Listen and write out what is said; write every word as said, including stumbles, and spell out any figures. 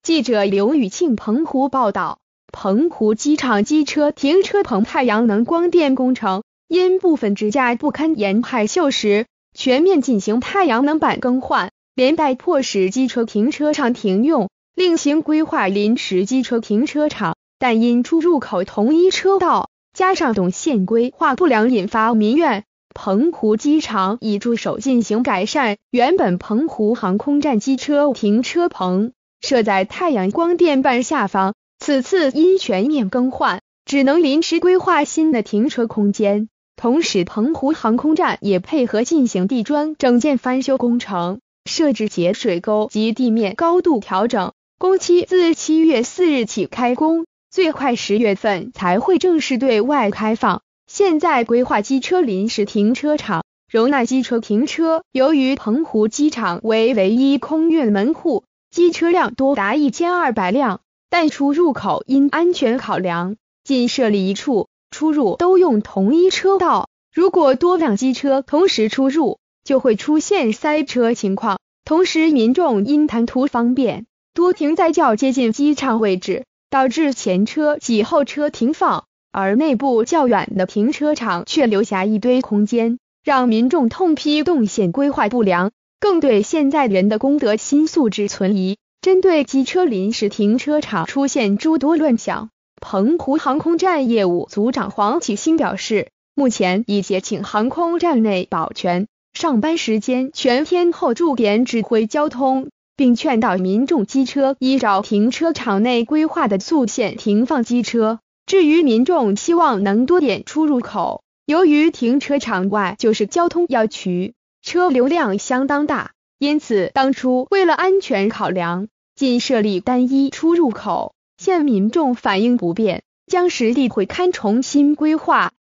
记者刘雨庆澎湖报道，澎湖机场机车停车棚太阳能光电工程因部分支架不堪沿海锈蚀，全面进行太阳能板更换，连带迫使机车停车场停用，另行规划临时机车停车场，但因出入口统一车道，加上动线规划不良引发民怨。澎湖机场已着手进行改善，原本澎湖航空站机车停车棚设在太阳光电板下方，此次因全面更换，只能临时规划新的停车空间。同时澎湖航空站也配合进行地砖整建翻修工程，设置节水沟及地面高度调整，工期自七月四日起开工，最快十月份才会正式对外开放。现在规划机车临时停车场，容纳机车停车。由于澎湖机场为唯一空运门户，机车辆多达一千二百辆，但出入口因安全考量，仅设立一处，出入都用同一车道。如果多辆机车同时出入，就会出现塞车情况。同时民众因贪图方便，多停在较接近机场位置，导致前车及后车停放，而内部较远的停车场却留下一堆空间，让民众痛批动线规划不良，更对现在人的公德心素质存疑。针对机车临时停车场出现诸多乱象，澎湖航空站业务组长黄启兴表示，目前已协请航空站内保全上班时间全天候驻点指挥交通，并劝导民众机车依照停车场内规划的速线停放机车。至于民众希望能多点出入口，由于停车场外就是交通要区，车流量相当大，因此当初为了安全考量，仅设立单一出入口。现民众反映不便，将实地会勘重新规划。